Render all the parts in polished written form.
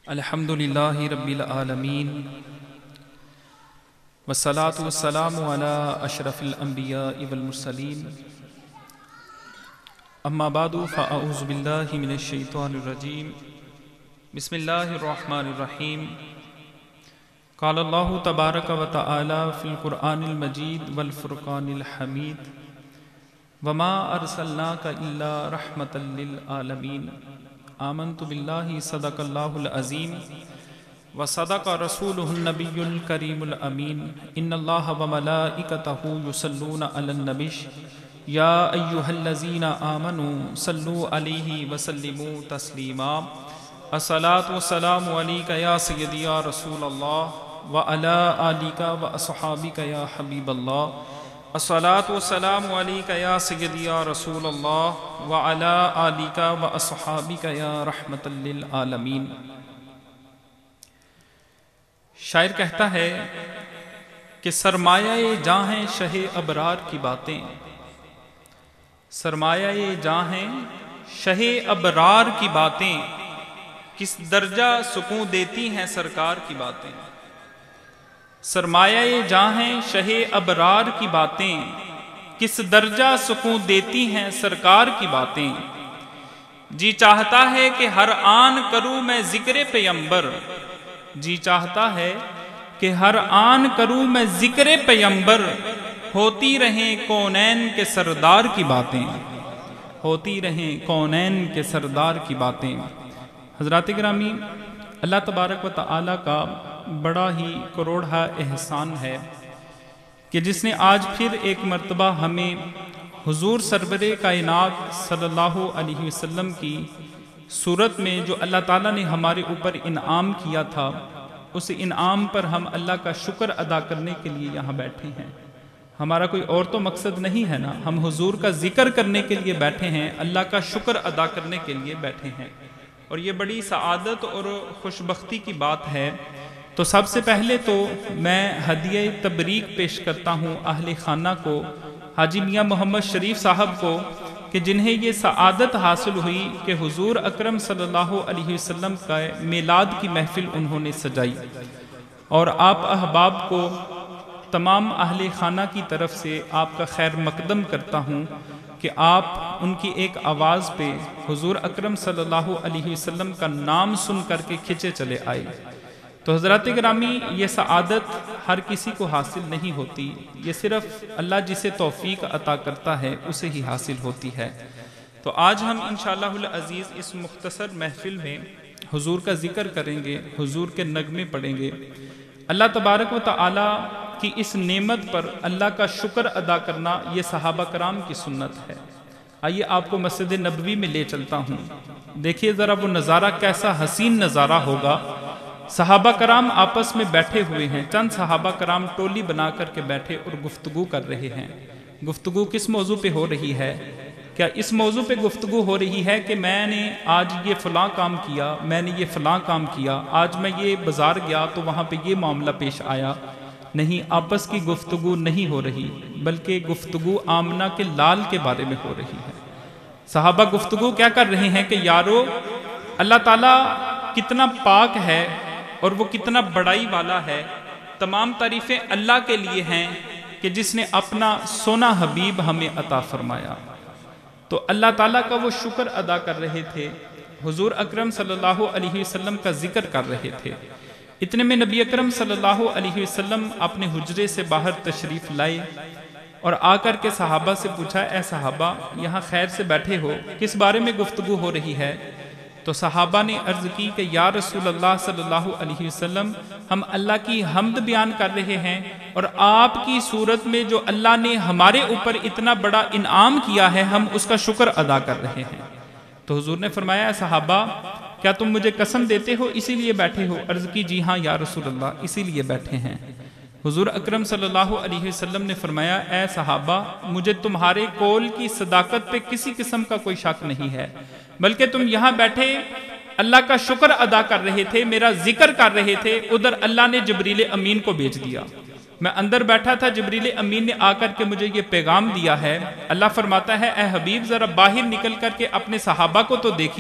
الحمدللہ رب العالمین والصلاة والسلام علی اشرف الانبیاء والمرسلین اما بعد فاعوذ باللہ من الشیطان الرجیم بسم اللہ الرحمن الرحیم قال اللہ تبارک و تعالی فی القرآن المجید والفرقان الحمید وما ارسلناک الا رحمتا للعالمین آمنت باللہ صدق اللہ العظیم وصدق رسولہ النبی الکریم الامین ان اللہ وملائکتہ یصلون علی النبی یا ایہا الذین آمنوا صلوا علیہ وسلموا تسلیما الصلاة والسلام علیکہ یا سیدی یا رسول اللہ وعلی آلکہ واصحابکہ یا حبیب اللہ الصلاة والسلام علیکہ یا سیدی یا رسول اللہ وعلی آلکہ واصحابکہ یا رحمت للعالمین۔ شاعر کہتا ہے کہ سرمایہ جاں ہیں شہ ابرار کی باتیں، سرمایہ جاں ہیں شہ ابرار کی باتیں، کس درجہ سکون دیتی ہیں سرکار کی باتیں۔ سرمایہ جاں ہیں شہ ابرار کی باتیں، کس درجہ سکون دیتی ہیں سرکار کی باتیں۔ جی چاہتا ہے کہ ہر آن کروں میں ذکر پیمبر، جی چاہتا ہے کہ ہر آن کروں میں ذکر پیمبر، ہوتی رہیں کونین کے سردار کی باتیں، ہوتی رہیں کونین کے سردار کی باتیں۔ حضرات گرامی، اللہ تبارک و تعالیٰ کا بڑا ہی کروڑا احسان ہے کہ جس نے آج پھر ایک مرتبہ ہمیں حضور سرور کائنات صلی اللہ علیہ وسلم کی صورت میں جو اللہ تعالیٰ نے ہمارے اوپر انعام کیا تھا، اس انعام پر ہم اللہ کا شکر ادا کرنے کے لیے یہاں بیٹھے ہیں۔ ہمارا کوئی اور تو مقصد نہیں ہے نا، ہم حضور کا ذکر کرنے کے لیے بیٹھے ہیں، اللہ کا شکر ادا کرنے کے لیے بیٹھے ہیں، اور یہ بڑی سعادت اور خوشبختی کی بات ہے۔ تو سب سے پہلے تو میں ہدیہ تبریک پیش کرتا ہوں اہل خانہ کو، حاجی میاں محمد شریف صاحب کو، کہ جنہیں یہ سعادت حاصل ہوئی کہ حضور اکرم صلی اللہ علیہ وسلم کا میلاد کی محفل انہوں نے سجائی، اور آپ احباب کو تمام اہل خانہ کی طرف سے آپ کا خیر مقدم کرتا ہوں کہ آپ ان کی ایک آواز پہ حضور اکرم صلی اللہ علیہ وسلم کا نام سن کر کے کھچے چلے آئے۔ تو حضرات گرامی، یہ سعادت ہر کسی کو حاصل نہیں ہوتی، یہ صرف اللہ جسے توفیق عطا کرتا ہے اسے ہی حاصل ہوتی ہے۔ تو آج ہم انشاءاللہ العزیز اس مختصر محفل میں حضور کا ذکر کریں گے، حضور کے نغمے پڑھیں گے۔ اللہ تبارک و تعالی کی اس نعمت پر اللہ کا شکر ادا کرنا یہ صحابہ کرام کی سنت ہے۔ آئیے آپ کو مسجد نبوی میں لے چلتا ہوں، دیکھیے ذرا وہ نظارہ کیسا حسین نظارہ ہوگا۔ صحابہ کرام آپس میں بیٹھے ہوئے ہیں، چند صحابہ کرام ٹولی بنا کر کے بیٹھے اور گفتگو کر رہے ہیں۔ گفتگو کس موضوع پہ ہو رہی ہے؟ کیا اس موضوع پہ گفتگو ہو رہی ہے کہ میں نے آج یہ فلاں کام کیا، میں نے یہ فلاں کام کیا، آج میں یہ بازار گیا تو وہاں پہ یہ معاملہ پیش آیا؟ نہیں، آپس کی گفتگو نہیں ہو رہی، بلکہ گفتگو آمنہ کے لال کے بارے میں ہو رہی ہے۔ صحابہ گفتگو کیا کر رہے ہیں کہ یارو، اللہ تعالیٰ کتنا پاک ہے اور وہ کتنا بڑائی والا ہے، تمام تعریفیں اللہ کے لیے ہیں کہ جس نے اپنا سونا حبیب ہمیں عطا فرمایا۔ تو اللہ تعالیٰ کا وہ شکر ادا کر رہے تھے، حضور اکرم صلی اللہ علیہ وسلم کا ذکر کر رہے تھے۔ اتنے میں نبی اکرم صلی اللہ علیہ وسلم اپنے حجرے سے باہر تشریف لائے اور آ کر کے صحابہ سے پوچھا، اے صحابہ، یہاں خیر سے بیٹھے ہو، کس بارے میں گفتگو ہو رہی ہے؟ تو صحابہ نے عرض کی کہ یا رسول اللہ صلی اللہ علیہ وسلم، ہم اللہ کی حمد بیان کر رہے ہیں، اور آپ کی صورت میں جو اللہ نے ہمارے اوپر اتنا بڑا انعام کیا ہے، ہم اس کا شکر ادا کر رہے ہیں۔ تو حضور نے فرمایا، اے صحابہ، کیا تم مجھے قسم دیتے ہو اسی لیے بیٹھے ہو؟ عرض کی، جی ہاں یا رسول اللہ، اسی لیے بیٹھے ہیں۔ حضور اکرم صلی اللہ علیہ وسلم نے فرمایا، اے صحابہ، مجھے تمہارے قول کی صداقت پہ کسی قسم کا کوئی شک نہیں ہے، بلکہ تم یہاں بیٹھے اللہ کا شکر ادا کر رہے تھے، میرا ذکر کر رہے تھے، ادھر اللہ نے جبریل امین کو بھیج دیا۔ میں اندر بیٹھا تھا، جبریل امین نے آ کر کے مجھے یہ پیغام دیا ہے۔ اللہ فرماتا ہے، اے حبیب ذرا باہر نکل کر کے اپنے صحابہ کو تو دیکھیے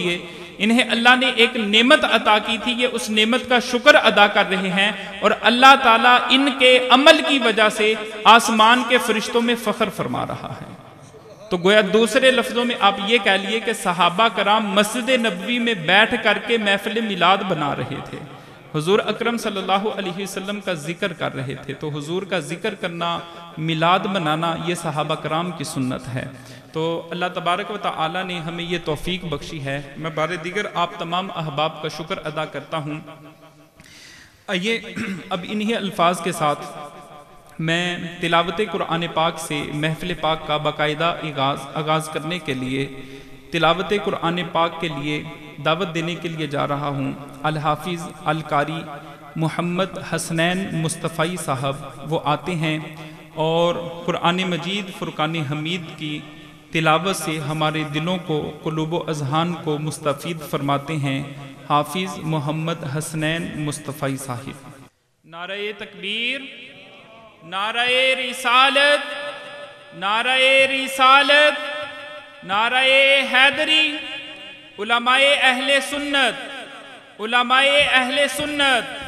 انہیں اللہ نے ایک نعمت عطا کی تھی، یہ اس نعمت کا شکر ادا کر رہے ہیں، اور اللہ تعالیٰ ان کے عمل کی وجہ سے آسمان کے فرشتوں میں فخر فرما رہا ہے۔ تو گویا دوسرے لفظوں میں آپ یہ کہہ لیے کہ صحابہ کرام مسجد نبوی میں بیٹھ کر کے محفل میلاد بنا رہے تھے، حضور اکرم صلی اللہ علیہ وسلم کا ذکر کر رہے تھے۔ تو حضور کا ذکر کرنا، میلاد منانا، یہ صحابہ کرام کی سنت ہے۔ تو اللہ تبارک و تعالی نے ہمیں یہ توفیق بخشی ہے۔ میں بار دیگر آپ تمام احباب کا شکر ادا کرتا ہوں۔ آئیے اب انہی الفاظ کے ساتھ میں تلاوت قرآن پاک سے محفل پاک کا باقاعدہ آغاز کرنے کے لیے تلاوت قرآن پاک کے لیے دعوت دینے کے لیے جا رہا ہوں۔ الحافظ القاری محمد حسنین مصطفی صاحب وہ آتے ہیں اور قرآن مجید فرقان حمید کی تلاوت سے ہمارے دلوں کو، قلوب و اذہان کو مستفید فرماتے ہیں۔ حافظ محمد حسنین مصطفی صاحب۔ نعرہ تکبیر، نعرہ رسالت، نعرہ رسالت، نعرہ حیدری، علماء اہل سنت، علماء اہل سنت،